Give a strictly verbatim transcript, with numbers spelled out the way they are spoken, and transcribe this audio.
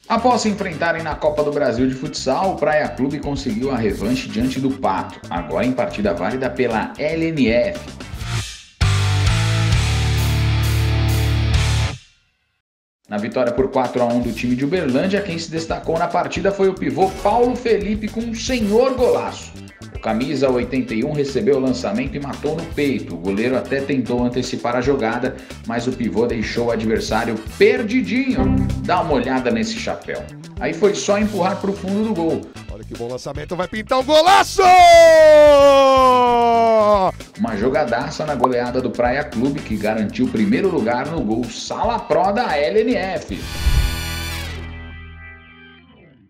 Após se enfrentarem na Copa do Brasil de Futsal, o Praia Clube conseguiu a revanche diante do Pato, agora em partida válida pela L N F. Na vitória por quatro a um do time de Uberlândia, quem se destacou na partida foi o pivô Paulo Felipe com um senhor golaço. O camisa oitenta e um recebeu o lançamento e matou no peito. O goleiro até tentou antecipar a jogada, mas o pivô deixou o adversário perdidinho. Dá uma olhada nesse chapéu. Aí foi só empurrar para o fundo do gol. Olha que bom lançamento, vai pintar o golaço! Uma jogadaça na goleada do Praia Clube, que garantiu o primeiro lugar no gol Sala Pro da L N F.